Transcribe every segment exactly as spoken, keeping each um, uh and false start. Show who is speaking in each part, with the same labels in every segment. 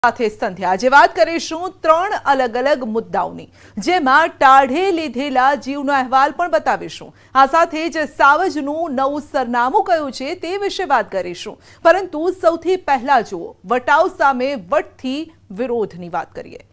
Speaker 1: સાથે સંધ્યા આજે વાત કરીશું ત્રણ અલગ અલગ મુદ્દાઓની, જેમાં ટાઢે લીધેલા જીવનો અહેવાલ પણ બતાવીશું। આ સાથે જ સાવજનું નવું સરનામું કયું છે તે વિશે વાત કરીશું, પરંતુ સૌથી પહેલા જુઓ વટાવ સામે વટથી વિરોધની વાત કરીએ।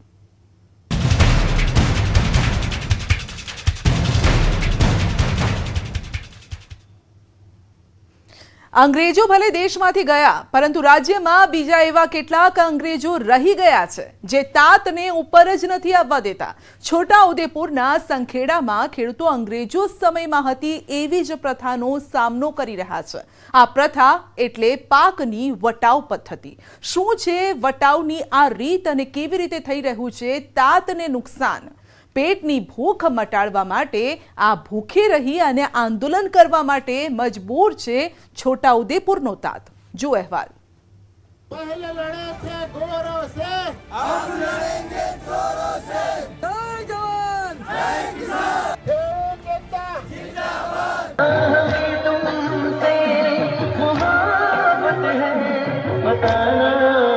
Speaker 1: अंग्रेजों भले देशमांथी गया, परंतु राज्य में बीजा एवा केटलाक अंग्रेजो रही गया छे जे तातने उपर ज नथी आववा देता। छोटा उदेपुरना संखेड़ामां खेडूतो अंग्रेजो समयमां हती एवी ज प्रथानो सामनो करी रह्या छे। आ प्रथा एटले पाकनी वटाव पद्धति। शुं छे वटावनी आ रीत अने केवी रीते थई रह्युं छे तातने नुकसान? पेटनी भूख मटाड़वा माटे आ भूखे रही अने आंदोलन करवा माटे मजबूर छे छोटा उदेपुरनो तात। जो अहेवाल।
Speaker 2: पहले लड़े थे गोरों से, अब लड़ेंगे जोरों से। जय जवान, जय किसान, जय नेता जिंदाबाद। तुमसे मोहब्बत है, बताना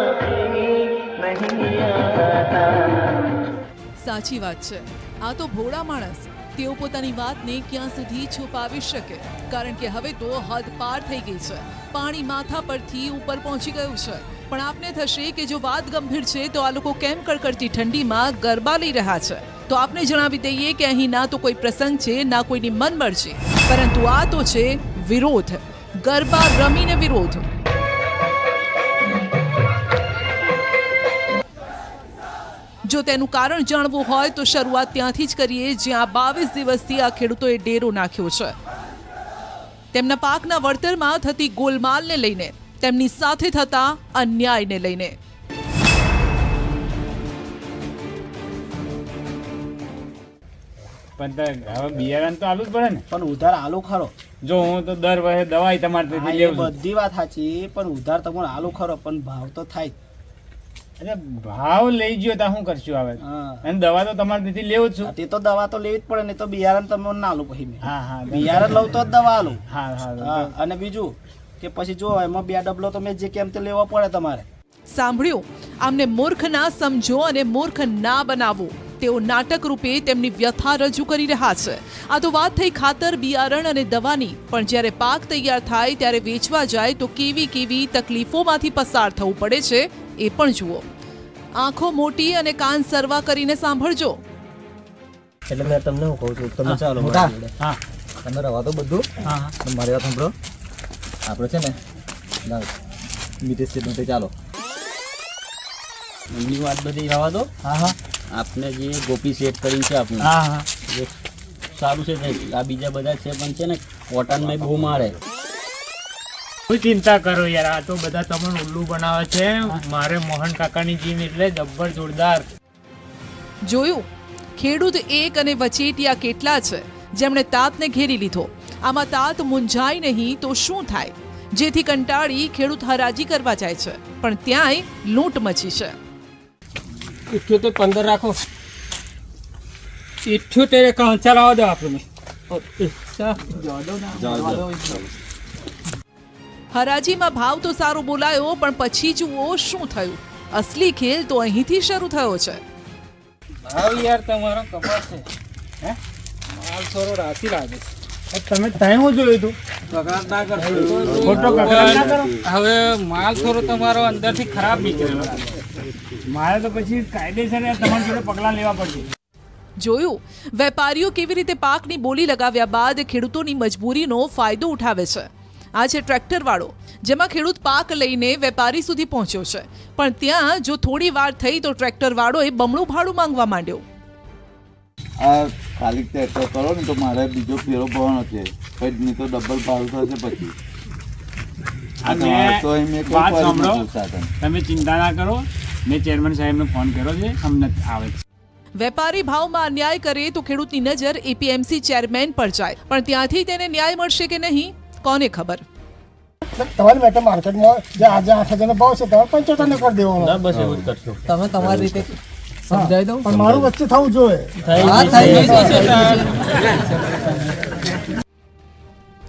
Speaker 2: नहीं आता।
Speaker 1: साची बात छे। आ तो भोळा माणस तेओ पोतानी वातने क्यां सुधी छुपावी शके, कारण के हवे तो हद पार थई गई छे। पाणी माथा परथी ऊपर पहोंची गयुं छे। पण आपने थशे के जो वात गंभीर छे तो आ लोको केम कड़कड़ती ठंडीमां गरबा लई रह्या छे। तो आपने जणावी दઈએ के અહીં ना तो कोई प्रसंग छे ना कोईनी मनमर्जी, परंतु आ तो छे विरोध। गरबा रमीने विरोध। जो तेनु कारण जाणवुं होय तो शरूआत त्यांथी ज करीए ज्यां बावीस दिवसथी आ खेडूतोए डेरो नाख्यो छे। तेमना पाकना वळतरमां थती गोलमालने लईने, तेमनी साथे थता अन्यायने लईने।
Speaker 3: पण હવે બિયારણ તો આલુ જ પડે ને।
Speaker 4: પણ ઉધાર આલુ ખરો।
Speaker 3: જો હું તો દર વખતે દવાઈ તમારે ત્યાંથી લેવું છું।
Speaker 4: બધી વાત સાચી, પણ ઉધાર તમને આલુ ખરો, પણ ભાવ તો થાય।
Speaker 3: અરે ભાવ લઈ ગયો તો શું કરશું હવે? અને દવા તો તમારે ત્યાંથી લેવું જ છું।
Speaker 4: તે તો દવા તો લેવી જ પડે ને, તો બિયારણ તમને ના આલુ પછી મેં।
Speaker 3: હા હા
Speaker 4: બિયારણ લઉં તો જ દવા આલુ।
Speaker 3: હા હા
Speaker 4: અને બીજું કે પછી જો એમાં બે ડબલો તો મેં જે કેમ તે લેવો પડે તમારે।
Speaker 1: સાંભળ્યું? આમને મૂર્ખ ના સમજો અને મૂર્ખ ના બનાવો, તેઓ નાટક રૂપે તેમની વ્યથા રજૂ કરી રહ્યા છે। આ તો વાત થઈ ખાતર, બિયારણ અને દવાની, પણ જ્યારે પાક તૈયાર થાય ત્યારે વેચવા જાય તો કેવી કેવી તકલીફોમાંથી પસાર થવું પડે છે એ પણ જુઓ। આંખો મોટી અને કાન સરવા કરીને સાંભળજો।
Speaker 5: એટલે મેં તમને હું કહું છું, તમે ચાલો
Speaker 4: મોટા।
Speaker 5: હા તમે રવા તો બધું। હા હા મારી વાત સાંભળો, આપણે છે ને લાવ મીટર સ્ટેટમેન્ટ ચાલો।
Speaker 4: એમની વાત બધી રવા દો।
Speaker 5: હા હા
Speaker 4: આપને જે ગોપી સેટ કરી છે આપને,
Speaker 5: હા હા
Speaker 4: એ સારું છે સાહેબ। આ બીજા બધા છે પણ છે ને કોટનમાં બહુ મારે।
Speaker 3: કોઈ ચિંતા કરો યાર, આ તો બધા તમને ઉલ્લુ બનાવે છે। મારે મોહન કાકાની જીમ એટલે જબ્બર જોરદાર।
Speaker 1: જોયું? ખેડૂત એક અને વચેટિયા કેટલા છે જેમણે તાતને ઘેરી લીધો। આમાં तात મૂંઝાય નહીં તો શું થાય, જેથી કંટાળી ખેડૂત હરાજી કરવા જાય છે, પણ ત્યાંય લૂંટ મચી છે।
Speaker 6: इठ्योतेर पंदर राखो। इठ्योतेर एकाउंट चलावा दो आपने।
Speaker 1: હરાજીમાં ભાવ તો સારો બોલાયો, પણ પછી જુઓ શું થયું। અસલી ખેલ તો અહીંથી શરૂ થયો છે।
Speaker 6: भाव यार તમારો કપાસ છે। હે માલ થોડો રાતી લાગે છે।
Speaker 3: તમે ટાઈમ જોયું હતું?
Speaker 6: કકડાટ ના કરો,
Speaker 3: ખોટો કકડાટ ના કરો।
Speaker 6: હવે માલ થોડો તમારો અંદરથી ખરાબ નીકળેલો લાગે।
Speaker 3: મારે તો પછી કાયદેસર તમારી જોડે પગલાં લેવા પડશે।
Speaker 1: જોયું? વેપારીઓ કેવી રીતે પાકની બોલી લગાવ્યા બાદ ખેડૂતોની મજબૂરીનો ફાયદો ઉઠાવે છે। આ છે ટ્રેક્ટર વાળો, જેમાં ખેડૂત પાક લઈને વેપારી સુધી પહોંચ્યો છે, પણ ત્યાં જો થોડી વાર થઈ તો ટ્રેક્ટર વાળોએ બમણું ભાડું માંગવા માંડ્યો।
Speaker 7: આ ખાલી ટ્રેક્ટર કરો ને તો મારે બીજો ફેરો ભરવાનો છે, પછી નહીં તો ડબલ ભાડું થશે। પછી
Speaker 3: વાત સાંભળો, તમે ચિંતા ના કરો, મેં ચેરમેન સાહેબને ફોન કર્યો છે, અમને આવે છે।
Speaker 1: વેપારી ભાવમાં અન્યાય કરે તો ખેડૂતની નજર એપીએમસી ચેરમેન પર જાય, પણ ત્યાંથી તેને ન્યાય મળશે કે નહીં કોને ખબર।
Speaker 2: તમારી બેટા માર્કેટમાં જે આજે આઠ હજારનો ભાવ છે તમારે પંચોતેર ને કરી દેવાનો।
Speaker 4: બસ એવું જ કરશો
Speaker 5: તમે તમારી રીતે સમજાવી દો,
Speaker 2: પણ મારું વચ્ચે થવું જોઈએ।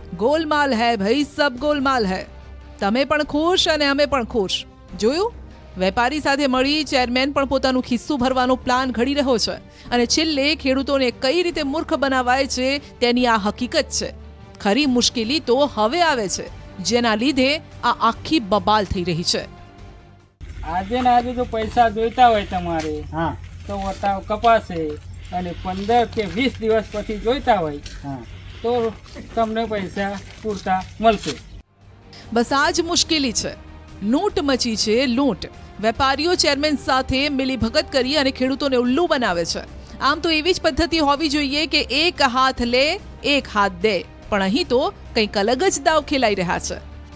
Speaker 1: गोलमाल है भाई, सब गोलमाल है। તમે પણ ખુશ અને અમે પણ ખુશ। જોયું? વેપારી સાથે મળી ચેરમેન પણ પોતાનું ખિસ્સું ભરવાનો પ્લાન ઘડી રહ્યો છે અને છેલ્લે ખેડૂતોને કઈ રીતે મૂર્ખ બનાવાય છે તેની આ હકીકત છે. ખરી મુશ્કેલી તો હવે આવે છે, જેના લીધે આ આખી બબાલ થઈ રહી છે.
Speaker 6: આજે ને આજે જો પૈસા જોઈતા હોય તમારે
Speaker 3: હા
Speaker 6: તો વટાવ કપાશે, અને પંદર કે વીસ દિવસ પછી જોઈતા હોય
Speaker 3: હા
Speaker 6: તો તમને પૈસા પૂરતા મળશે.
Speaker 1: બસ આ જ મુશ્કેલી છે. લૂંટ મચી છે, લૂંટ. વેપારીઓ ચેરમેન સાથે મિલીભગત કરી અને ખેડૂતોને ઉલ્લુ બનાવે છે. આમ તો એવી જ પદ્ધતિ હોવી જોઈએ કે એક હાથ લે એક હાથ દે, પણ અહીં તો કંઈક અલગ જ દાવ ખેલાઈ રહ્યા છે.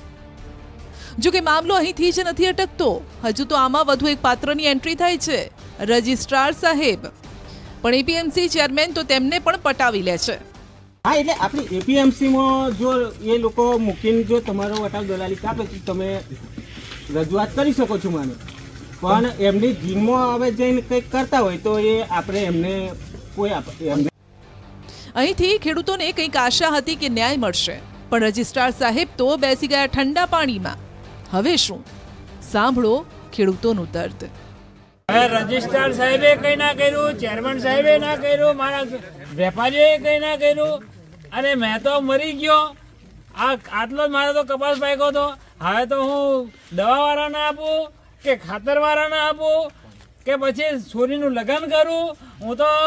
Speaker 1: જો કે મામલો અહીંથી જ નથી અટકતો. હજુ તો આમાં વધુ એક પાત્રની એન્ટ્રી થાય છે, રજિસ્ટ્રાર સાહેબ. પણ એપીએમસી ચેરમેન તો તેમને પણ પટાવી લે છે.
Speaker 8: હા, એટલે આપણી એપીએમસીમાં જો એ લોકો મૂકીને જો તમારો વટાવ દલાલી કાપે તો તમે રજૂઆત કરી શકો છો મને, પણ એમની જીમમાં હવે જઈને કંઈક કરતા હોય તો એ આપણે એમને કોઈ એમને
Speaker 1: અહીંથી ખેડૂતોને કંઈક આશા હતી કે ન્યાય મળશે, પણ રજિસ્ટ્રાર સાહેબ તો બેસી ગયા ઠંડા પાણીમાં. હવે શું? સાંભળો ખેડૂતોનું દર્દ.
Speaker 3: હવે રજિસ્ટ્રાર સાહેબે કંઈ ના કર્યું, ચેરમેન સાહેબે ના કર્યું, મારા વેપારીએ કંઈ ના કર્યું, અને મેં તો મરી ગયો. આ આટલો જ મારે તો કપાસ પાક્યો હતો. હવે તો હું દવાવાળાને આપું કે ખાતરવાળાને આપું કે પછી છોરીનું લગ્ન કરું? હું તો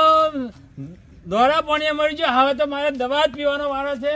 Speaker 3: દોરા પાણીએ મરી ગયો. હવે તો મારે દવા જ પીવાનો વારો છે.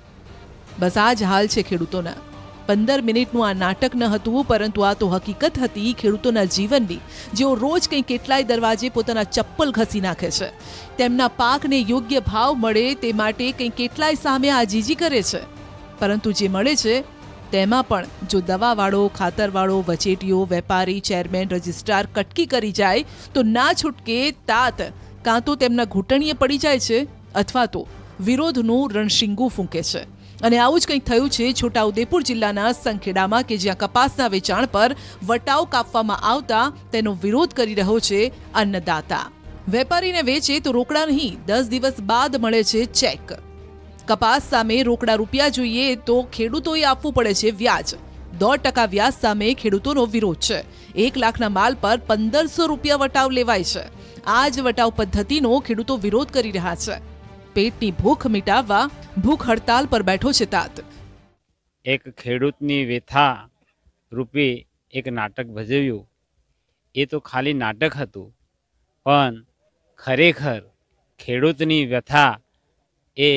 Speaker 1: બસ આ જ હાલ છે ખેડૂતોના. પંદર મિનિટનું આ નાટક ન હતું, પરંતુ આ તો હકીકત હતી ખેડૂતોના જીવનની, જેઓ રોજ કંઈ કેટલાય દરવાજે પોતાના ચપ્પલ ઘસી નાખે છે. તેમના પાકને યોગ્ય ભાવ મળે તે માટે કંઈ કેટલાય સામે આજીજી કરે છે, પરંતુ જે મળે છે તેમાં પણ જો દવાવાળો, ખાતરવાળો, વચેટીઓ, વેપારી, ચેરમેન, રજિસ્ટ્રાર કટકી કરી જાય તો ના છૂટકે તાત કાં તો તેમના ઘૂંટણીએ પડી જાય છે અથવા તો વિરોધનું રણશીંગું ફૂંકે છે. અને આવું જ કંઈક થયું છે છોટાઉદેપુર જિલ્લાના સંખેડામાં, કે જ્યાં કપાસના વેચાણ પર વટાવ કાપવામાં આવતા તેનો વિરોધ કરી રહ્યો છે અન્નદાતા. વેપારીને વેચે તો રોકડા નહીં, દસ દિવસ બાદ મળે છે ચેક. કપાસ સામે રોકડા રૂપિયા જોઈએ તો ખેડૂતોએ આપવું પડે છે વ્યાજ. દોઢ ટકા વ્યાજ સામે ખેડૂતોનો વિરોધ છે. એક લાખના માલ પર પંદરસો રૂપિયા વટાવ લેવાય છે. આ જ વટાવ પદ્ધતિનો ખેડૂતો વિરોધ કરી રહ્યા છે. પેટની ભૂખ મિટાવવા ભૂખ હડતાલ પર બેઠો છે તાત.
Speaker 3: એક ખેડૂતની વ્યથા રૂપે એક નાટક ભજવ્યું. એ તો ખાલી નાટક હતું, પણ ખરેખર ખેડૂતની વ્યથા એ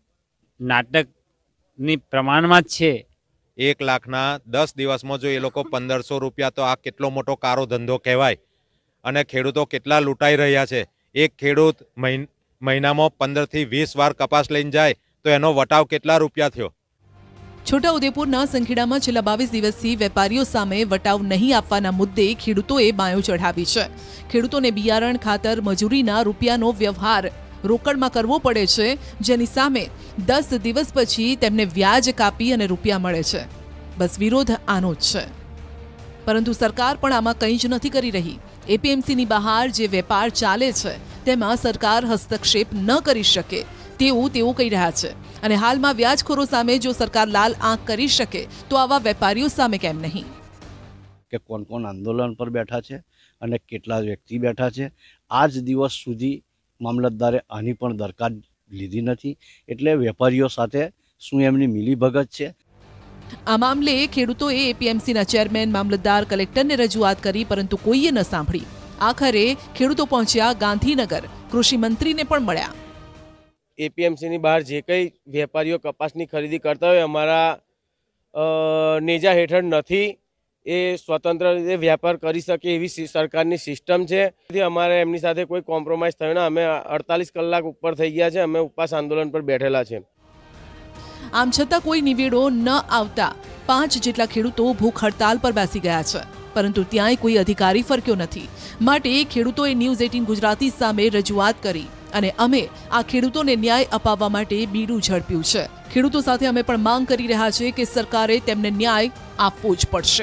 Speaker 3: નાટકની પ્રમાણમાં જ છે.
Speaker 9: એક લાખના દસ દિવસમાં જો એ લોકો પંદરસો રૂપિયા, તો આ કેટલો મોટો કારો ધંધો કહેવાય. અને ખેડૂતો કેટલા લૂંટાઈ રહ્યા છે. એક ખેડૂત મહિનામાં પંદરથી વીસ વાર કપાસ લઈને જાય તો એનો વટાવ કેટલા રૂપિયા થયો?
Speaker 1: છોટાઉદેપુરના સંખેડામાં છેલ્લા બાવીસ દિવસથી વેપારીઓ સામે વટાવ નહીં આપવાના મુદ્દે ખેડૂતોએ બાયો ચઢાવી છે. ખેડૂતોને બિયારણ, ખાતર, મજૂરીના રૂપિયાનો વ્યવહાર રોકડમાં કરવો પડે છે, જેની સામે દસ દિવસ પછી તેમને વ્યાજ કાપી અને રૂપિયા મળે છે. બસ વિરોધ આનો જ છે. પરંતુ સરકાર પણ આમાં કંઈ જ નથી કરી રહી. એપીએમસીની બહાર જે વેપાર ચાલે છે તેમાં સરકાર હસ્તક્ષેપ ન કરી શકે તેવું તેઓ કહી રહ્યા છે. અને હાલમાં વ્યાજખોરો સામે જો સરકાર લાલ આંખ કરી શકે તો આવા વેપારીઓ સામે કેમ નહીં?
Speaker 10: કે કોણ કોણ આંદોલન પર બેઠા છે અને કેટલા વ્યક્તિ બેઠા છે, આજ દિવસ સુધી મામલતદારે આની પણ દરકાર લીધી નથી. એટલે વેપારીઓ સાથે શું એમની મિલીભગત છે?
Speaker 1: આ મામલે ખેડૂતોએ એપીએમસીના ચેરમેન, મામલતદાર, કલેક્ટરને રજૂઆત કરી, પરંતુ કોઈએ ન સાંભળી. આખરે ખેડૂતો પહોંચ્યા ગાંધીનગર, કૃષિ મંત્રીને પણ મળ્યા.
Speaker 11: એપીએમસીની બહાર જે કંઈ વેપારીઓ કપાસની ખરીદી કરતા હોય અમારા નેજા હેઠળ નથી, એ સ્વતંત્ર રીતે વ્યાપાર કરી શકે એવી સરકારની સિસ્ટમ છે. અમારે એમની સાથે કોઈ કોમ્પ્રોમાઇઝ થયો ને અમે અડતાલીસ કલાક ઉપર થઈ ગયા છે, અમે ઉપવાસ આંદોલન પર બેઠેલા છે.
Speaker 1: આમ છતાં કોઈ નિવેડો ન આવતા પાંચ જેટલા ખેડૂતો ભૂખ હડતાલ પર બેસી ગયા છે, પરંતુ ત્યાંય કોઈ અધિકારી ફરક્યો નથી. માટે ખેડૂતોએ ન્યૂઝ અઠ્ઠાવીસ ગુજરાતી સામે રજૂઆત કરી અને અમે આ ખેડૂતોને ન્યાય અપાવવા માટે બીડું ઝડપ્યું છે. ખેડૂતો સાથે અમે પણ માંગ કરી રહ્યા છીએ કે સરકારે તેમને ન્યાય આપવો જ પડશે.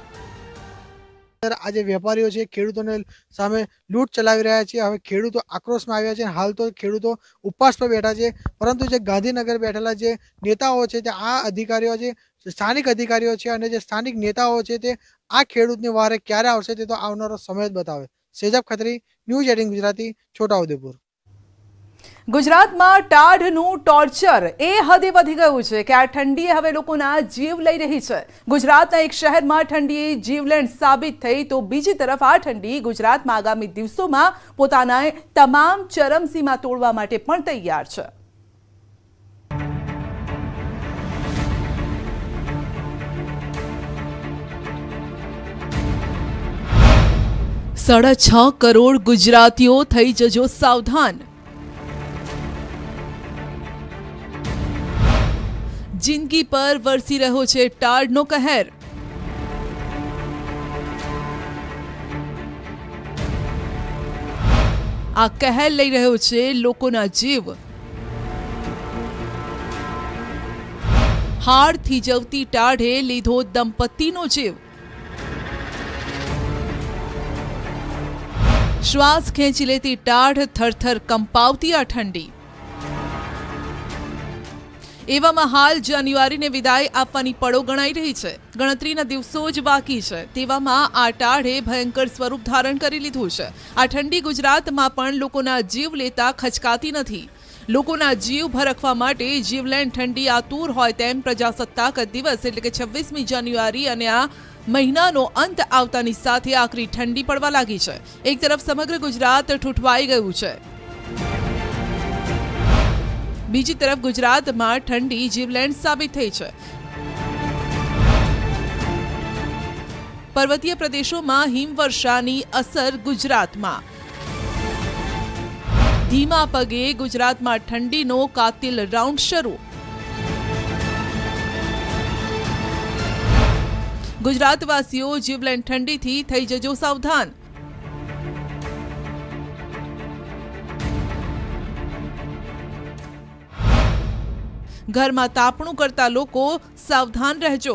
Speaker 12: આજે વેપારીઓ છે ખેડૂતોને સામે લૂંટ ચલાવી રહ્યા છે. હવે ખેડૂતો આક્રોશમાં આવ્યા છે. હાલ તો ખેડૂતો ઉપવાસ પર બેઠા છે, પરંતુ જે ગાંધીનગર બેઠેલા જે નેતાઓ છે તે આ અધિકારીઓ છે, સ્થાનિક અધિકારીઓ છે અને જે સ્થાનિક નેતાઓ છે તે આ ખેડૂતની વારે ક્યારે આવશે તે તો આવનારો સમય જ બતાવે. Sejab Khatri, News Eighteen Gujarati, Chhotaudepur.
Speaker 1: ગુજરાતમાં ટાઢનું ટોર્ચર એ હદે વધી ગયું છે કે આ ઠંડીએ હવે લોકોના જીવ લઈ રહી છે. ગુજરાતના એક શહેરમાં ઠંડીએ જીવલેણ સાબિત થઈ તો બીજી તરફ આ ઠંડી ગુજરાતમાં આગામી દિવસોમાં પોતાના તમામ ચરમસીમા તોડવા માટે પણ તૈયાર છે. સાડા છ કરોડ ગુજરાતીઓ થઈ જજો સાવધાન. જિંદગી પર વરસી રહ્યો છે ટાઢનો કહેર. આ કહેર લઈ રહ્યો છે લોકોના જીવ. હાડ થીજવતી ટાઢે લીધો દંપતીનો જીવ. શ્વાસ ખેંચી લેતી ટાઢ થરથર કંપાવતી આ ઠંડી. એવામાં હાલ જાન્યુઆરીને વિદાય આપવાની પળો ગણાઈ રહી છે. ગણતરીના દિવસો જ બાકી છે. તેવામાં આ ટાઢે ભયંકર સ્વરૂપ ધારણ કરી લીધું છે. આ ઠંડી ગુજરાતમાં પણ લોકોના જીવ લેતા ખચકાતી નથી. લોકોના જીવ ભરખવા માટે જીવલેણ ઠંડી આતુર હોય તેમ પ્રજાસત્તાક દિવસ એટલે કે છવ્વીસમી જાન્યુઆરી અને આ મહિનાનો અંત આવતાની સાથે આકરી ઠંડી પડવા લાગી છે. એક તરફ સમગ્ર ગુજરાત ઠૂઠવાઈ ગયું છે, બીજી તરફ ગુજરાતમાં ઠંડી જીવલેણ સાબિત થઈ છે. પર્વતીય પ્રદેશોમાં હિમવર્ષાની અસર ગુજરાતમાં. ધીમા પગે ગુજરાતમાં ઠંડીનો કાતિલ રાઉન્ડ શરૂ. ગુજરાતવાસીઓ જીવલેણ ઠંડીથી થઈ જજો સાવધાન. ઘરમાં તાપણું કરતા લોકો સાવધાન રહેજો.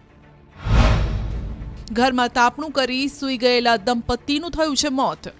Speaker 1: ઘરમાં તાપણું કરી સૂઈ ગયેલા દંપતીનું થયું છે મોત.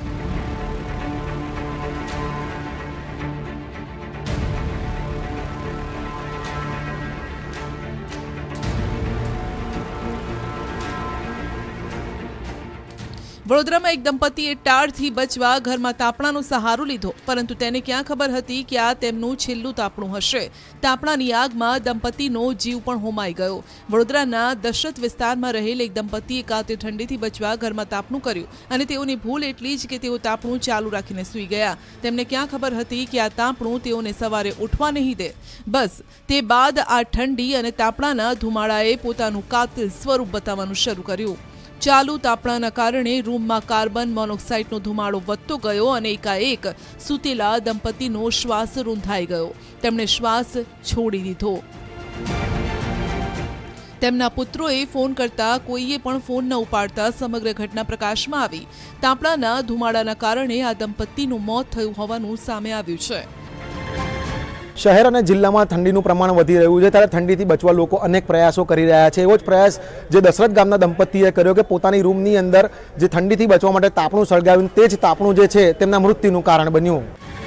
Speaker 1: વડોદરામાં એક દંપતીએ ટાઢથી બચવા ઘરમાં તાપણાનો સહારો લીધો, પરંતુ તેને ક્યાં ખબર હતી કે આ તેમનું છેલ્લું તાપણું હશે. તાપણાની આગમાં દંપતીનો જીવ પણ હોમાઈ ગયો. વડોદરાના દશરથ વિસ્તારમાં રહેલ એક દંપતીએ કાતે ઠંડીથી બચવા ઘરમાં તાપણું કર્યું અને તેઓની ભૂલ એટલી જ કે તેઓ તાપણું ચાલુ રાખીને સૂઈ ગયા. તેમને ક્યાં ખબર હતી કે આ તાપણું તેઓને સવારે ઉઠવા નહીં દે. બસ તે બાદ આ ઠંડી અને તાપણાના ધુમાડાએ પોતાનું કાતિલ સ્વરૂપ બતાવવાનું શરૂ કર્યું. ચાલુ તાપણાના કારણે રૂમમાં કાર્બન મોનોક્સાઇડનો ધુમાડો વધતો ગયો અને એકાએક સૂતેલા દંપતીનો શ્વાસ રૂંધાઈ ગયો. તેમણે શ્વાસ છોડી દીધો. તેમના પુત્રોએ ફોન કરતા કોઈએ પણ ફોન ન ઉપાડતા સમગ્ર ઘટના પ્રકાશમાં આવી. તાપણાના ધુમાડાના કારણે આ દંપતીનું મોત થયું હોવાનું સામે આવ્યું છે.
Speaker 13: શહેર અને જિલ્લામાં ઠંડીનું પ્રમાણ વધી રહ્યું છે, ત્યારે ઠંડીથી બચવા લોકો અનેક પ્રયાસો કરી રહ્યા છે. એવો જ પ્રયાસ જે દશરથ ગામના દંપતીએ કર્યો કે પોતાની રૂમની અંદર જે ઠંડીથી બચવા માટે તાપણું સળગાવ્યું, તે જ તાપણું જે છે તેમના મૃત્યુનું કારણ બન્યું.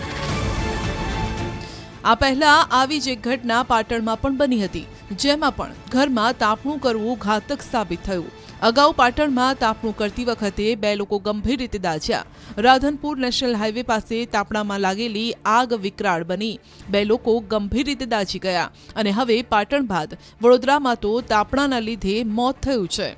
Speaker 1: આ પહેલા આવી જ એક ઘટના પાટણમાં પણ બની હતી, જેમાં પણ ઘરમાં તાપણું કરવું ઘાતક સાબિત થયું. અગાઉ પાટણમાં તાપણું કરતી વખતે બે લોકો ગંભીર રીતે દાઝ્યા. રાધનપુર નેશનલ હાઈવે પાસે તાપણામાં લાગેલી આગ વિકરાળ બની. બે લોકો ગંભીર રીતે દાઝી ગયા અને હવે પાટણ બાદ વડોદરામાં તો તાપણાના લીધે મોત થયું છે.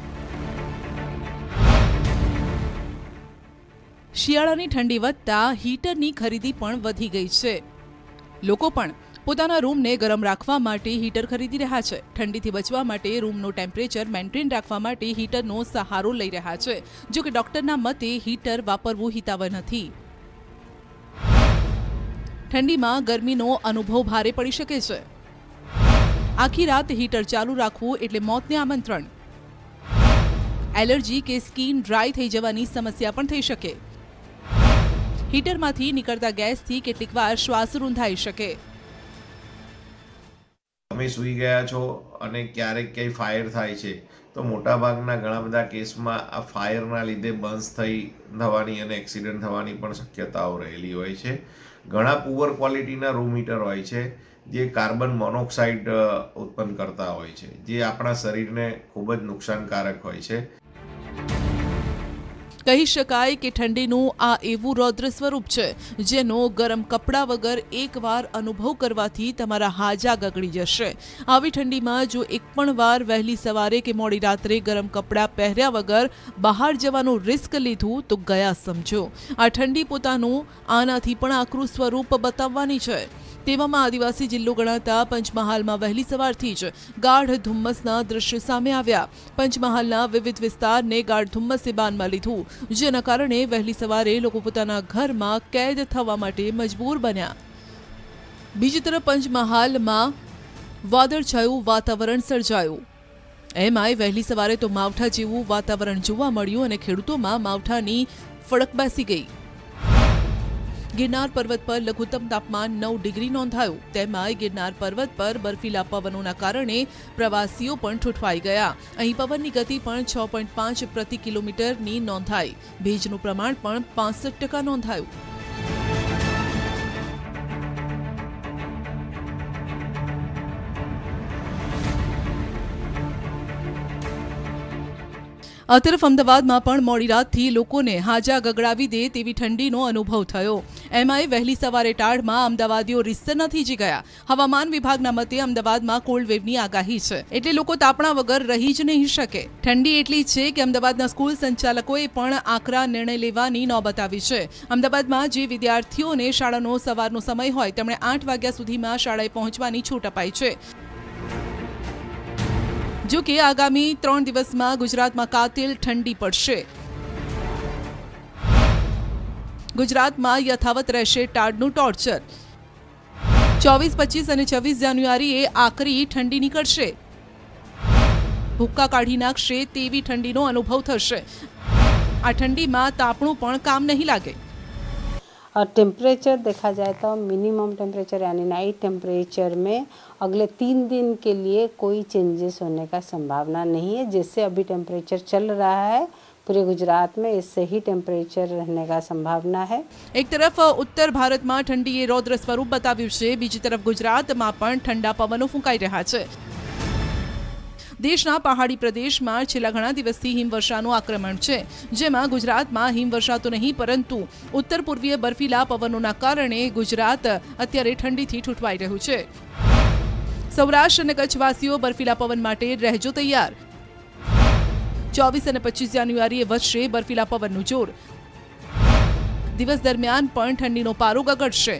Speaker 1: શિયાળાની ઠંડી વધતા હીટરની ખરીદી પણ વધી ગઈ છે. લોકો પણ પોતાના રૂમને ગરમ રાખવા માટે હીટર ખરીદી રહ્યા છે. ઠંડીથી બચવા માટે રૂમનું ટેમ્પરેચર મેન્ટેન રાખવા માટે હીટરનો સહારો લઈ રહ્યા છે. જો કે ડોક્ટરના મતે હીટર વાપરવું હિતાવહ નથી. ઠંડીમાં ગરમીનો અનુભવ ભારે પડી શકે છે. આખી રાત હીટર ચાલુ રાખવું એટલે મોતને આમંત્રણ. એલર્જી કે સ્કિન ડ્રાય થઈ જવાની સમસ્યા પણ થઈ શકે. હીટરમાંથી નીકળતા ગેસથી કેટલીકવાર શ્વાસ રૂંધાઈ શકે.
Speaker 14: તમે સૂઈ ગયા છો અને ક્યારેક ક્યાંય ફાયર થાય છે તો મોટાભાગના ઘણા બધા કેસમાં આ ફાયરના લીધે બર્ન્સ થઈ થવાની અને એક્સિડન્ટ થવાની પણ શક્યતાઓ રહેલી હોય છે. ઘણા પુઅર ક્વોલિટીના રૂમ હીટર હોય છે જે કાર્બન મોનોક્સાઇડ ઉત્પન્ન કરતા હોય છે, જે આપણા શરીરને ખૂબ જ નુકસાનકારક હોય છે.
Speaker 1: કહી શકાય કે ઠંડીનું આ એવું રૌદ્ર સ્વરૂપ છે જેનો ગરમ કપડાં વગર એકવાર અનુભવ કરવાથી તમારા હાજા ગગડી જશે. આવી ઠંડીમાં જો એક પણ વાર વહેલી સવારે કે મોડી રાત્રે ગરમ કપડાં પહેર્યા વગર બહાર જવાનું રિસ્ક લીધું તો ગયા સમજો. આ ઠંડી પોતાનું આનાથી પણ આકરું સ્વરૂપ બતાવવાની છે. તેવામાં આદિવાસી જિલ્લો ગણાતા પંચમહાલમાં વહેલી સવારથી જ ગાઢ ધુમ્મસના દ્રશ્યો સામે આવ્યા. પંચમહાલના વિવિધ વિસ્તારને ગાઢ ધુમ્મસે બાનમાં લીધું, જેના કારણે વહેલી સવારે લોકો પોતાના ઘરમાં કેદ થવા માટે મજબૂર બન્યા. બીજી તરફ પંચમહાલમાં વાદળછાયું વાતાવરણ સર્જાયું. એમાંય વહેલી સવારે તો માવઠા જેવું વાતાવરણ જોવા મળ્યું અને ખેડૂતોમાં માવઠાની ફડક બેસી ગઈ. ગિરનાર પર્વત પર લઘુત્તમ તાપમાન નવ ડિગ્રી નોંધાયું. તેમાંય ગિરનાર પર્વત પર બર્ફીલા પવનોના કારણે પ્રવાસીઓ પણ ઠૂઠવાઈ ગયા. અહીં પવનની ગતિ પણ છ પોઈન્ટ પાંચ પ્રતિ કિલોમીટરની નોંધાઈ. ભેજનું પ્રમાણ પણ પાસઠ ટકા નોંધાયું. આ તરફ અમદાવાદમાં પણ મોડી રાતથી લોકોને હાજા ગગડાવી દે તેવી ઠંડીનો અનુભવ થયો. એમાંય વહેલી સવારે ટાઢમાં અમદાવાદીઓ રીતસરના થીજી ગયા. હવામાન વિભાગના મતે અમદાવાદમાં કોલ્ડ વેવની આગાહી છે, એટલે લોકો તાપણા વગર રહી જ નહીં શકે. ઠંડી એટલી છે કે અમદાવાદના સ્કૂલ સંચાલકોએ પણ આકરા નિર્ણય લેવાની નોબત આવી છે. અમદાવાદમાં જે વિદ્યાર્થીઓને શાળાનો સવારનો સમય હોય તેમણે આઠ વાગ્યા સુધીમાં શાળાએ પહોંચવાની છૂટ અપાઈ છે. જો કે આગામી ત્રણ દિવસમાં ગુજરાતમાં કાતિલ ઠંડી પડશે. ગુજરાતમાં યથાવત રહેશે ટાઢનું ટોર્ચર. ચોવીસ પચીસ અને છવ્વીસ જાન્યુઆરીએ આકરી ઠંડી નીકળશે. ભૂક્કા કાઢી નાખશે તેવી ઠંડીનો અનુભવ થશે. આ ठंडी में तापणु पण काम नहीं लागे।
Speaker 15: और टेम्परेचर देखा जाए तो मिनिमम टेम्परेचर यानी नाइट टेम्परेचर में अगले तीन दिन के लिए कोई चेंजेस होने का संभावना नहीं है। जैसे अभी टेम्परेचर चल रहा है पूरे गुजरात में, इससे ही टेम्परेचर रहने का संभावना है।
Speaker 1: एक तरफ उत्तर भारत में ठंडीए रौद्र स्वरूप बताव्युं छे, बीजी तरफ गुजरात में पण ठंडा पवनो फूंकाई रह्या छे। देशना पहाड़ी प्रदेश में छेल्ला घणा दिवसथी हिमवर्षाનું आक्रमण છે, જેમાં ગુજરાતમાં हिमवर्षा तो नहीं परंतु उत्तर पूर्वीय बर्फीला पवनोना कारणे गुजरात अत्यारे ठंडीथी ठूठवाई रह्युं छे। सौराष्ट्र અને કચ્છવાસીઓ बर्फीला पवन माटे રહેજો तैयार। चौबीस અને पच्चीस जान्युआरीए વધશે बर्फीला पवनનું જોર। દિવસ દરમિયાન પણ ઠંડીનો પારો ગગડશે।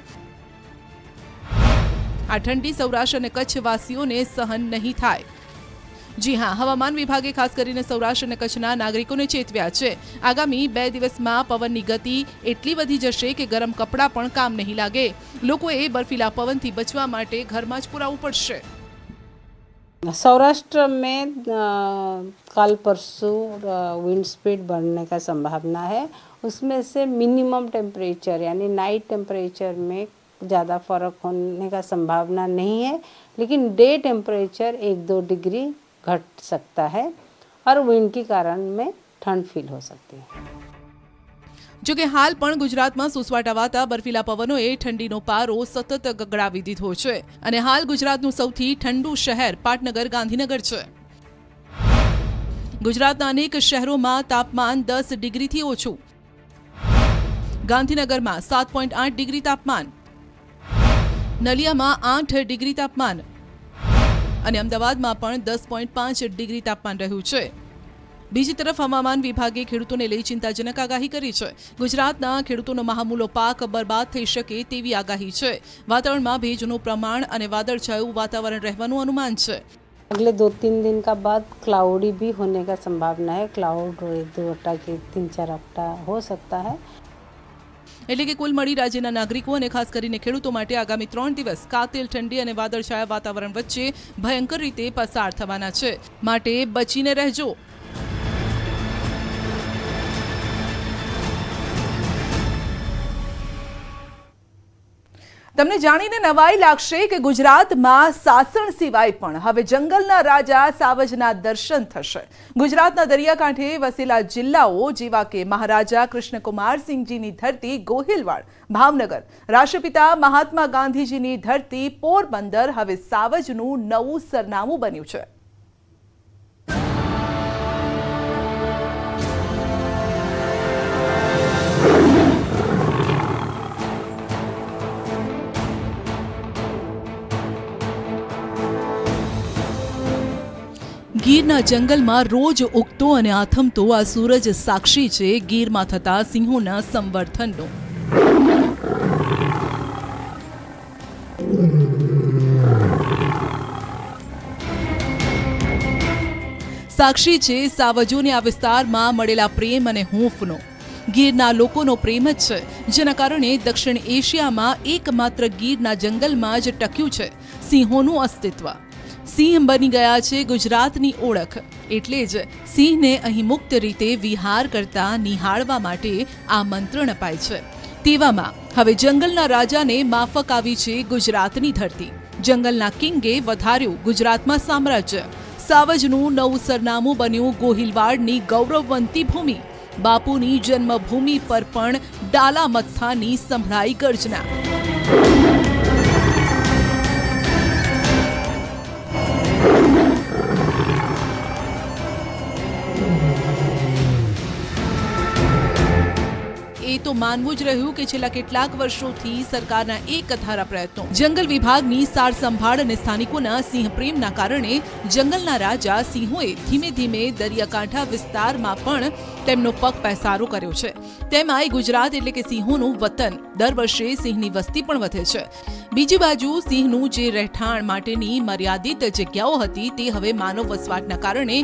Speaker 1: આ ઠંડી સૌરાષ્ટ્ર અને કચ્છવાસીઓને સહન નહીં થાય। जी हाँ, हवामान विभागे खास करीने सौराष्ट्र और कच्छना नागरिकों ने चेतव्या छे। आगामी बे दिवस में पवननी गति एटली वधी जशे कि गरम कपड़ा पण काम नहीं लागे। लोकोए बर्फीला पवनथी बचवा माटे घरमां ज पुरावुं पड़शे।
Speaker 15: सौराष्ट्र में कल परसों विंड स्पीड बढ़ने का संभावना है। उसमें से मिनिमम टेम्परेचर यानी नाइट टेम्परेचर में ज़्यादा फर्क होने का संभावना नहीं है, लेकिन डे टेम्परेचर एक दो डिग्री घट सकता है और विंड के कारण में ठंड फील हो सकती है।
Speaker 1: जो कि हाल पण गुजरात में सुसवाटावाता बर्फीला पवनोए ठंडीनो पारो सतत गगड़ावी दीधो छे अने हाल गुजरातनुं सौथी ठंडू शहर पाटनगर गांधीनगर छे। गुजरातना अनेक शहरों में तापमान दस डिग्री थी ओछुं। गांधीनगर में सात पॉइंट आठ डिग्री तापमान, नलिया में आठ डिग्री तापमान અને અમદાવાદમાં પણ દસ પોઈન્ટ પાંચ ડિગ્રી તાપમાન રહ્યું છે। બીજી તરફ હવામાન વિભાગે ખેડૂતોને લઈ ચિંતાજનક આગાહી કરી છે। ગુજરાતના ખેડૂતોનો મહામૂલો પાક બરબાદ થઈ શકે તેવી આગાહી છે। વાતાવરણમાં ભેજનું પ્રમાણ અને વાદળછાયું વાતાવરણ રહેવાનું અનુમાન છે।
Speaker 15: अगले दो तीन दिन का बाद क्लाउडी भी होने का संभावना है। क्लाउड दो हफ्ता के तीन चार हफ्ता हो सकता है।
Speaker 1: એટલે કે કુલ મળી રાજ્યના નાગરિકો અને ખાસ કરીને ખેડૂતો માટે આગામી ત્રણ દિવસ કાતિલ ઠંડી અને વાદળછાયા વાતાવરણ વચ્ચે ભયંકર રીતે પસાર થવાના છે, માટે બચીને રહેજો। તમને જાણીને નવાઈ લાગશે કે ગુજરાતમાં સાસણ સિવાય પણ હવે જંગલના રાજા સાવજના દર્શન થશે। ગુજરાતના દરિયાકાંઠે વસેલા જિલ્લાઓ જેવા કે મહારાજા કૃષ્ણકુમારસિંહજીની ધરતી ગોહિલવાડ, ભાવનગર, રાષ્ટ્રપિતા મહાત્મા ગાંધીજીની ધરતી પોરબંદર હવે સાવજનું નવું સરનામું બન્યું છે। ગીરના જંગલમાં રોજ ઉગતો અને આથમતો આ સૂરજ સાક્ષી છે ગીરમાં થતા સિંહોના સંવર્ધનનો। સાક્ષી છે સાવજોને આ વિસ્તારમાં મળેલા પ્રેમ અને હૂંફનો। ગીરના લોકોનો પ્રેમ જ છે જેના કારણે દક્ષિણ એશિયામાં એકમાત્ર ગીરના જંગલમાં જ ટક્યું છે સિંહોનું અસ્તિત્વ। સિંહ બની ગયા છે ગુજરાતની ઓળખ, એટલે જ સિંહને અહીં મુક્ત રીતે વિહાર કરતા નિહાળવા માટે આમંત્રણ અપાય છે। તેવામાં હવે જંગલના રાજાને માફક આવી છે ગુજરાતની ધરતી। જંગલના કિંગે વધાર્યું ગુજરાતમાં સામ્રાજ્ય। સાવજનું નવું સરનામું બન્યું ગોહિલવાડની ગૌરવવંતી ભૂમિ। બાપુની જન્મભૂમિ પર પણ ડાલા મથ્થાની સંભળાઈ ગર્જના। એ તો માનવું જ રહ્યું કે છેલ્લા કેટલાક વર્ષોથી સરકારના એક ધારા પ્રયત્નો, જંગલ વિભાગની સાર સંભાળ અને સ્થાનિકોના સિંહ પ્રેમના કારણે જંગલના રાજા સિંહોએ ધીમે ધીમે દરિયાકાંઠા વિસ્તારમાં પણ તેમનો પગ પેસારો કર્યો છે। તેમાંય ગુજરાત એટલે કે સિંહોનું વતન, દર વર્ષે સિંહની વસ્તી પણ વધે છે। બીજી બાજુ સિંહનું જે રહેઠાણ માટેની મર્યાદિત જગ્યાઓ હતી તે હવે માનવ વસવાટના કારણે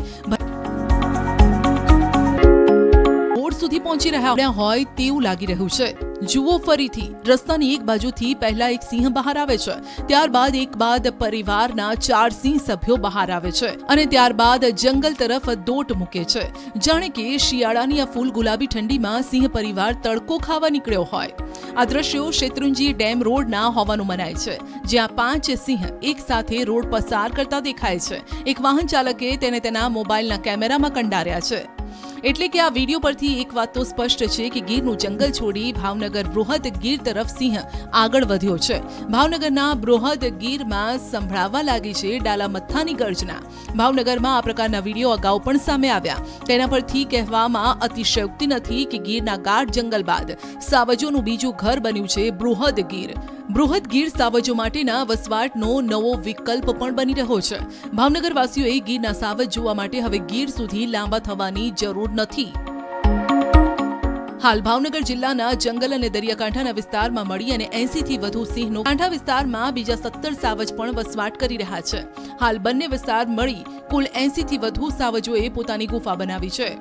Speaker 1: સુધી પહોંચી રહ્યા હોય તેવું લાગી રહ્યું છે। જુઓ ફરીથી, રસ્તાની એક બાજુથી પહેલા એક સિંહ બહાર આવે છે, ત્યારબાદ એક બાદ પરિવારના ચાર સિંહ સભ્યો બહાર આવે છે અને ત્યારબાદ જંગલ તરફ દોટ મૂકે છે, જાણે કે શિયાળાની આ ફૂલ ગુલાબી ઠંડીમાં સિંહ પરિવાર તડકો ખાવા નીકળ્યો હોય। આ દ્રશ્યો શેત્રુંજી ડેમ રોડના હોવાનું મનાય છે, જ્યાં પાંચ સિંહ એક સાથે રોડ પસાર કરતા દેખાય છે। એક વાહન ચાલકે તેને તેના મોબાઈલના કેમેરામાં કંડાર્યા છે। એટલે કે આ વિડીયો પરથી એક વાત તો સ્પષ્ટ છે કે ગીરનું જંગલ છોડી ભાવનગર બૃહદ ગીર તરફ સિંહ આગળ વધ્યો છે। ભાવનગરના બૃહદ ગીરમાં સંભળાવા લાગી છે ડાલા મથ્થાની ગર્જના। ભાવનગરમાં આ પ્રકારના વિડીયો અગાઉ પણ સામે આવ્યા। તેના પરથી કહેવામાં અતિશયોક્તિ નથી કે ગીરના ગાઢ જંગલ બાદ સાવજોનું બીજું ઘર બન્યું છે બૃહદ ગીર। બૃહદ ગીર સાવજો માટેના વસવાટનો નવો વિકલ્પ પણ બની રહ્યો છે। ભાવનગર વાસીઓએ ગીરના સાવજ જોવા માટે હવે ગીર સુધી લાંબા થવાની જરૂર નથી। હાલ ભાવનગર જિલ્લાના જંગલ અને દરિયાકાંઠાના વિસ્તારમાં મળી અને એંસી થી વધુ સિંહનો કાંઠા વિસ્તારમાં બીજા સત્તર સાવજ પણ વસવાટ કરી રહ્યા છે। હાલ બંને વિસ્તાર મળી કુલ એંસી થી વધુ સાવજોએ પોતાની ગુફા બનાવી છે।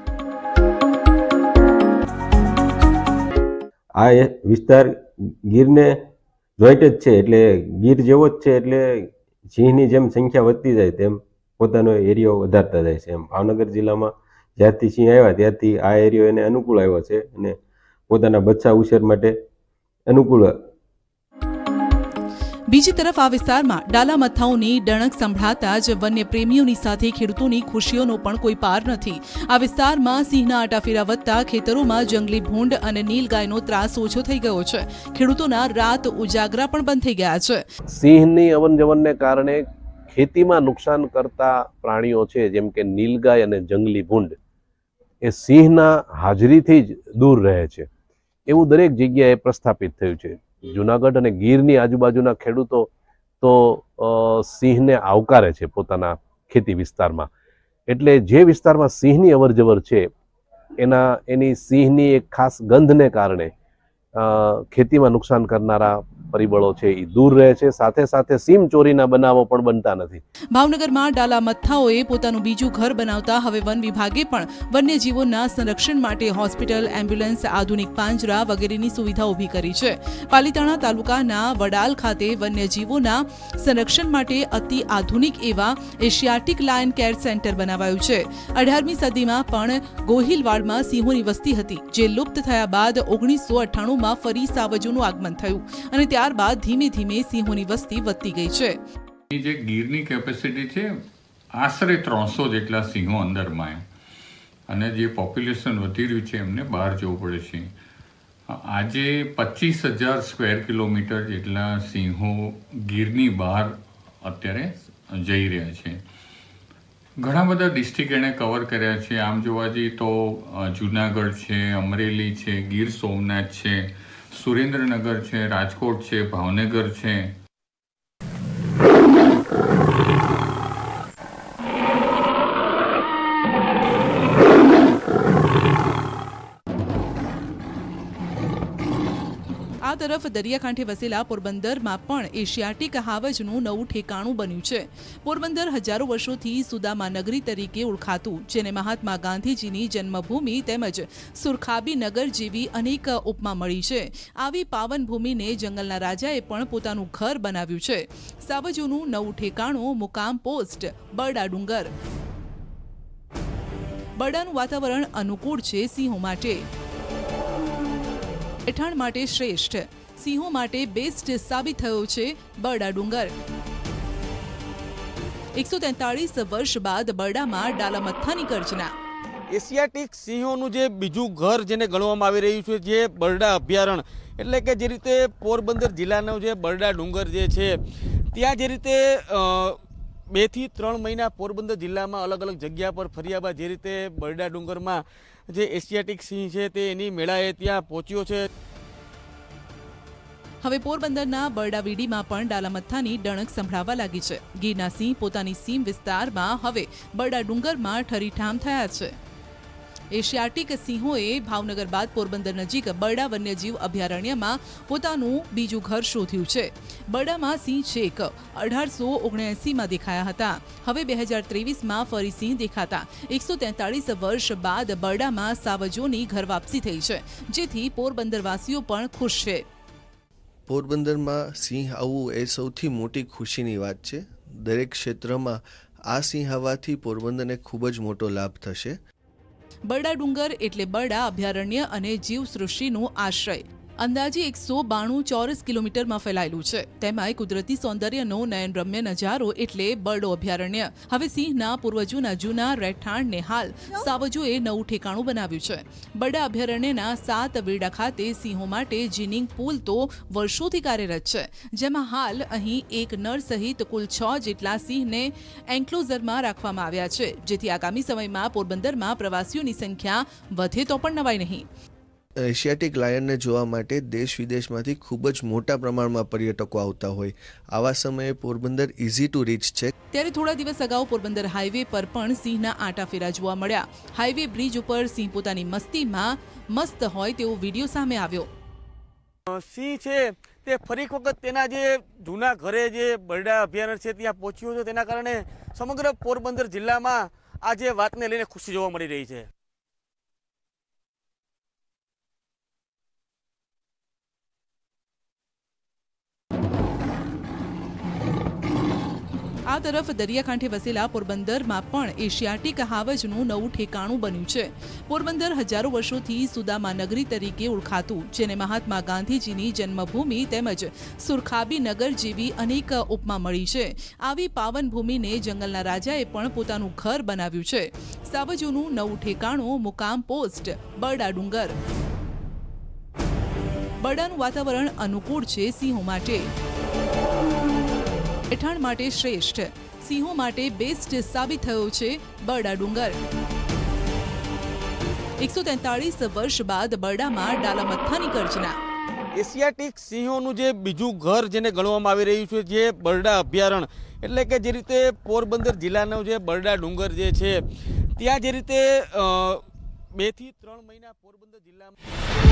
Speaker 16: આ વિસ્તાર ગીરને જોઈન્ટ જ છે, એટલે ગીર જેવો જ છે, એટલે સિંહની જેમ સંખ્યા વધતી જાય તેમ પોતાનો એરિયો વધારતા જાય છે। એમ ભાવનગર જિલ્લામાં જ્યારથી સિંહ આવ્યા ત્યારથી આ એરિયો એને અનુકૂળ આવ્યો છે અને પોતાના બચ્ચા ઉછેર માટે અનુકૂળ।
Speaker 1: બીજી તરફ આ વિસ્તારમાં ડાલા મથ્થાઓની ડણક સંભળાતા જ વન્ય પ્રેમીઓની સાથે ખેડૂતોની ખુશીઓનો પણ કોઈ પાર નથી। આ વિસ્તારમાં સિંહના આટાફેરા વધતા ખેતરોમાં જંગલી ભૂંડ અને નીલગાયનો ત્રાસ ઓછો થઈ ગયો છે। ખેડૂતોના રાત ઉજાગરા પણ બંધ થઈ ગયા છે।
Speaker 17: સિંહની અવન જવનને કારણે ખેતીમાં નુકસાન કરતા પ્રાણીઓ છે જેમ કે નીલગાય અને જંગલી ભૂંડ એ સિંહના હાજરીથી જ દૂર રહે છે, એવું દરેક જગ્યાએ પ્રસ્થાપિત થયું છે। જુનાગઢ અને ગીરની આજુબાજુના ખેડૂતો તો સિંહને આવકારે છે પોતાના ખેતી વિસ્તારમાં, એટલે જે વિસ્તારમાં સિંહની અવરજવર છે એના એની સિંહની એક ખાસ ગંધને કારણે ખેતીમાં નુકસાન કરનારા પરિબળો છે એ દૂર રહે છે। સાથે સાથે સીમ ચોરીના બનાવો પણ બનતા નથી।
Speaker 1: ભાવનગરમાં ડાલા મથ્થાઓએ પોતાનું બીજું ઘર બનાવતા હવે વન વિભાગે પણ વન્યજીવોના સંરક્ષણ માટે હોસ્પિટલ, એમ્બ્યુલન્સ, આધુનિક પાંજરા વગેરેની સુવિધા ઊભી કરી છે। પાલીતાણા તાલુકાના વડાલ ખાતે વન્યજીવોના સંરક્ષણ માટે અતિ આધુનિક એવા એશિયાટિક લાયન કેર સેન્ટર બનાવાયું છે। અઢારમી સદીમાં પણ ગોહિલવાડમાં સિંહોની વસ્તી હતી, જે લુપ્ત થયા બાદ ઓગણીસો અઠ્ઠાણુંમાં ફરી સાવજોનું આગમન થયું અને ત્યારબાદ ધીમે ધીમે સિંહોની વસ્તી વધતી ગઈ છે.
Speaker 18: જે ગીરની કેપેસિટી છે આશરે ત્રણસો જેટલા સિંહો અંદરમાં, અને જે પોપ્યુલેશન વધી રહ્યું છે એમને બહાર જવું પડે છે. આજે પચીસ હજાર સ્ક્વેર કિલોમીટર જેટલા સિંહો ગીરની બહાર અત્યારે જઈ રહ્યા છે. ઘણા બધા ડિસ્ટ્રિક્ટ એણે કવર કર્યા છે. આમ જોવા જઈએ તો જુનાગઢ છે, અમરેલી છે, ગીર સોમનાથ છે, સુરેન્દ્રનગર છે, રાજકોટ છે, ભાવનગર છે.
Speaker 1: આ તરફ દરિયાકાંઠે વસેલા પોરબંદરમાં પણ એશિયાટિક હાવજનું નવું ઠેકાણું બન્યું છે. પોરબંદર હજારો વર્ષોથી સુદામા નગરી તરીકે ઓળખાતું, જેને મહાત્મા ગાંધીજીની જન્મભૂમિ તેમજ સુરખાબી નગર જેવી અનેક ઉપમા મળી છે. આવી પાવન ભૂમિને જંગલના રાજાએ પણ પોતાનું ઘર બનાવ્યું છે. સાવજોનું નવું ઠેકાણું મુકામ પોસ્ટ બરડા ડુંગર. બરડાનું વાતાવરણ અનુકૂળ છે સિંહો માટે. રહેઠાણ માટે શ્રેષ્ઠ, સિંહો માટે બેસ્ટ સાબિત થયો છે બરડા ડુંગર. એકસો તેતાળીસ વર્ષ બાદ બરડામાં ડાલામથ્થાની ગર્જના.
Speaker 19: એશિયાટિક સિંહોનું જે બીજું ઘર જેને ગણવામાં આવી રહ્યું છે, જે બરડા અભયારણ્ય, એટલે કે જે રીતે પોરબંદર જિલ્લાનો જે બરડા ડુંગર જે છે ત્યાં જે રીતે બે થી ત્રણ મહિના પોરબંદર જિલ્લામાં અલગ અલગ જગ્યા પર ફર્યા બાદ જે રીતે બરડા ડુંગરમાં જે એશિયાટિક સિંહ છે તે એની મેળાએ ત્યાં પહોંચ્યો છે.
Speaker 1: હવે પોરબંદરના બરડાવીડીમાં પણ ડાલામથ્થાની ડણક સંભળાવા લાગી છે. ગીરના સિંહ પોતાની સીમ વિસ્તારમાં હવે બરડા ડુંગરમાં ઠરીઠામ થયા છે. એશિયાટિક સિંહોએ ભાવનગર બાદ પોરબંદર નજીક બરડા વન્યજીવ અભયારણ્યમાં પોતાનું બીજું ઘર શોધ્યું છે. બરડામાં સિંહ છેક અઢારસો ઓગણએંસીમાં દેખાયા હતા. હવે બે હજાર ત્રેવીસમાં ફરી સિંહ દેખાતા એકસો તેતાળીસ વર્ષ બાદ બરડામાં સાવજોની ઘર વાપસી થઈ છે, જેથી પોરબંદરવાસીઓ પણ ખુશ છે.
Speaker 20: પોરબંદરમાં સિંહ આવવું એ સૌથી મોટી ખુશીની વાત છે. દરેક ક્ષેત્રમાં આ સિંહ આવવાથી પોરબંદરને ખૂબ જ મોટો લાભ થશે.
Speaker 1: બરડા ડુંગર એટલે બરડા અભયારણ્ય અને જીવસૃષ્ટિનું આશ્રય. અંદાજે એકસો બાણું ચોરસ કિલોમીટરમાં ફેલાયેલું છે. તેમાંય કુદરતી સૌંદર્યનો નયનરમ્ય નજારો એટલે બરડો અભયારણ્ય. હવે સિંહના પૂર્વજોના જૂના રહેઠાણને હાલ સાવજોએ નવું ઠેકાણું બનાવ્યું છે. બરડા અભયારણ્યના સાત વેડા ખાતે સિંહો માટે જીનિંગ પુલ તો વર્ષોથી કાર્યરત છે, જેમાં હાલ અહીં એક નર સહિત કુલ છ જેટલા સિંહને એન્ક્લોઝરમાં રાખવામાં આવ્યા છે, જેથી આગામી સમયમાં પોરબંદરમાં પ્રવાસીઓની સંખ્યા વધે તો પણ નવાય નહીં.
Speaker 20: એશિયાટિક લાયનને જોવા માટે દેશ વિદેશમાંથી ખૂબ જ મોટા પ્રમાણમાં પર્યટકો આવતા હોય. આવા સમયે પોરબંદર ઇઝી ટુ રીચ છે.
Speaker 1: ત્યારે થોડા દિવસ અગાઉ પોરબંદર હાઈવે પર પણ સિંહના આંટાફેરા જોવા મળ્યા. હાઈવે બ્રિજ ઉપર સિંહ પોતાની મસ્તીમાં મસ્ત હોય તેવો વિડીયો સામે આવ્યો.
Speaker 19: સિંહ છે તે ફરી એક વખત તેના જે જૂના ઘરે જે બરડા અભયારણ્ય છે ત્યાં પહોંચ્યો છે. તેના કારણે સમગ્ર પોરબંદર જિલ્લામાં આ જે વાતને લઈને ખુશી જોવા મળી રહી છે.
Speaker 1: આ તરફ દરિયાકાંઠે વસેલા પોરબંદરમાં પણ એશિયાટિક હાવજનું નવું ઠેકાણું બન્યું છે. પોરબંદર હજારો વર્ષોથી સુદામા નગરી તરીકે ઓળખાતું, જેને મહાત્મા ગાંધીજીની જન્મભૂમિ તેમજ સુરખાબી નગર જેવી અનેક ઉપમા મળી છે. આવી પાવન ભૂમિને જંગલના રાજાએ પણ પોતાનું ઘર બનાવ્યું છે. સાવજોનું નવું ઠેકાણું મુકામ પોસ્ટ બરડા ડુંગર. બરડાનું વાતાવરણ અનુકૂળ છે સિંહો માટે. રહેઠાણ માટે શ્રેષ્ઠ, સિંહો માટે બેસ્ટ સાબિત થયો છે બરડા ડુંગર. એકસો તેતાળીસ વર્ષ બાદ બરડામાં ડાલામથ્થાની ગર્જના.
Speaker 19: એશિયાટિક સિંહોનું જે બીજું ઘર જેને ગણવામાં આવી રહ્યું છે, જે બરડા અભયારણ્ય, એટલે કે જે રીતે પોરબંદર જિલ્લાનો જે બરડા ડુંગર જે છે ત્યાં જે રીતે બે થી ત્રણ મહિના પોરબંદર જિલ્લામાં